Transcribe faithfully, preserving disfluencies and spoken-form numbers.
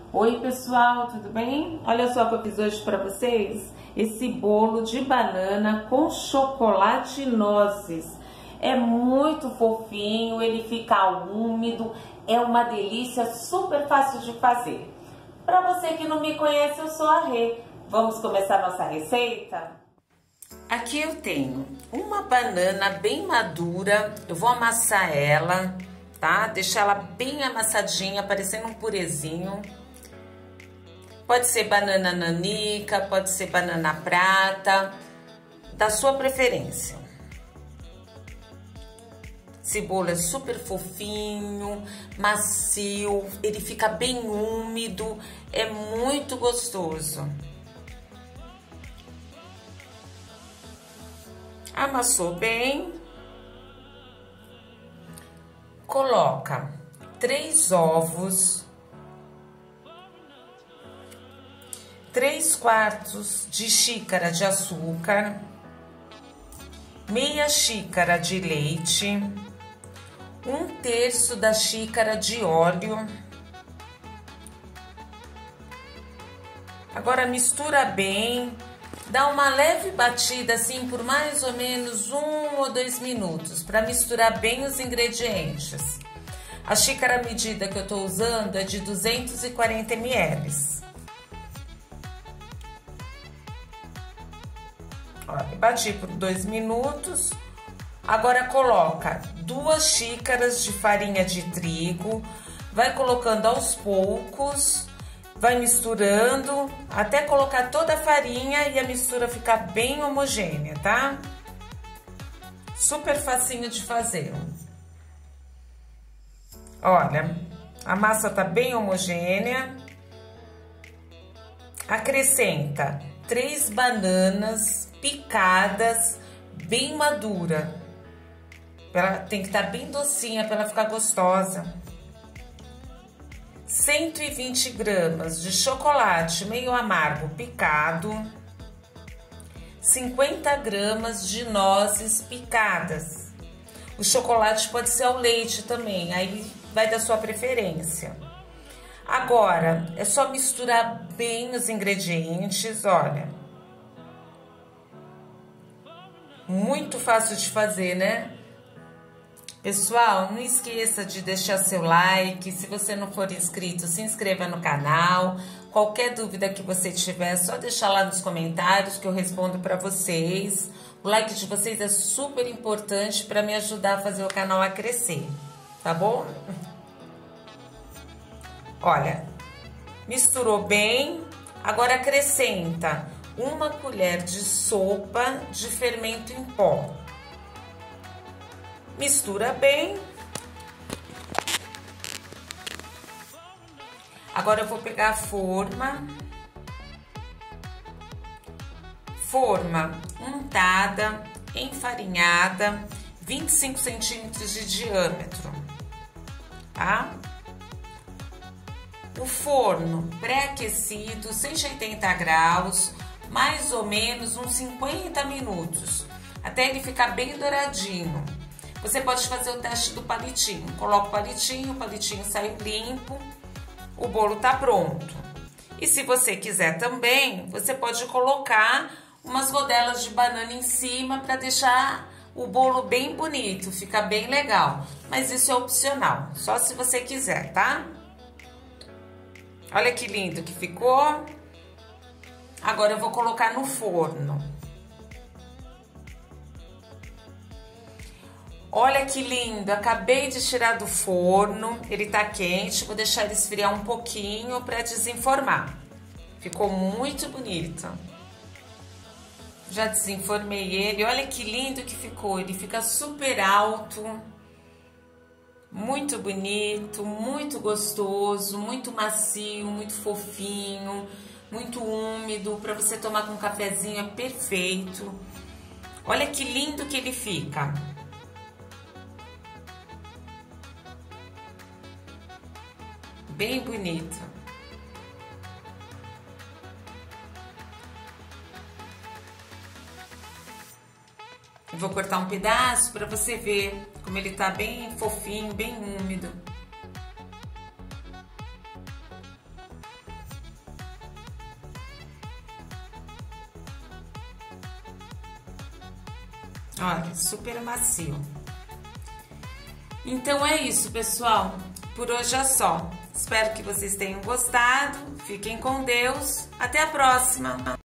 Oi pessoal, tudo bem? Olha só o que eu fiz hoje para vocês, esse bolo de banana com chocolate e nozes. É muito fofinho, ele fica úmido, é uma delícia, super fácil de fazer. Para você que não me conhece, eu sou a Rê. Vamos começar nossa receita? Aqui eu tenho uma banana bem madura, eu vou amassar ela, tá? Deixar ela bem amassadinha, parecendo um purezinho. Pode ser banana nanica, pode ser banana prata, da sua preferência. Esse bolo é super fofinho, macio, ele fica bem úmido, é muito gostoso. Amassou bem. Coloca três ovos, três quartos de xícara de açúcar, meia xícara de leite, um terço da xícara de óleo. Agora mistura bem, dá uma leve batida assim por mais ou menos um ou dois minutos para misturar bem os ingredientes. A xícara medida que eu tô usando é de duzentos e quarenta mililitros. Olha, bati por dois minutos. Agora coloca duas xícaras de farinha de trigo, vai colocando aos poucos, vai misturando até colocar toda a farinha e a mistura ficar bem homogênea, tá? Super facinho de fazer. Olha, a massa tá bem homogênea. Acrescenta três bananas picadas, bem madura. Ela tem que estar bem docinha para ela ficar gostosa. cento e vinte gramas de chocolate meio amargo picado. cinquenta gramas de nozes picadas. O chocolate pode ser ao leite também, aí vai da sua preferência. Agora, é só misturar bem os ingredientes, olha. Muito fácil de fazer, né? Pessoal, não esqueça de deixar seu like. Se você não for inscrito, se inscreva no canal. Qualquer dúvida que você tiver, é só deixar lá nos comentários que eu respondo para vocês. O like de vocês é super importante para me ajudar a fazer o canal a crescer, tá bom? Olha, misturou bem. Agora acrescenta uma colher de sopa de fermento em pó. Mistura bem. Agora eu vou pegar a forma. Forma untada, enfarinhada, vinte e cinco centímetros de diâmetro, tá? O forno pré-aquecido, cento e oitenta graus, mais ou menos uns cinquenta minutos, até ele ficar bem douradinho. Você pode fazer o teste do palitinho. Coloca o palitinho, o palitinho sai limpo, o bolo tá pronto. E se você quiser também, você pode colocar umas rodelas de banana em cima para deixar o bolo bem bonito, fica bem legal. Mas isso é opcional, só se você quiser, tá? Olha que lindo que ficou. Agora eu vou colocar no forno. Olha que lindo, acabei de tirar do forno, ele tá quente, vou deixar ele esfriar um pouquinho para desenformar. Ficou muito bonito. Já desenformei ele, olha que lindo que ficou, ele fica super alto, muito bonito, muito gostoso, muito macio, muito fofinho, muito úmido, para você tomar com um cafezinho é perfeito. Olha que lindo que ele fica. Bem bonito. Eu vou cortar um pedaço para você ver como ele tá bem fofinho, bem úmido. Olha, super macio. Então é isso, pessoal. Por hoje é só. Espero que vocês tenham gostado. Fiquem com Deus. Até a próxima!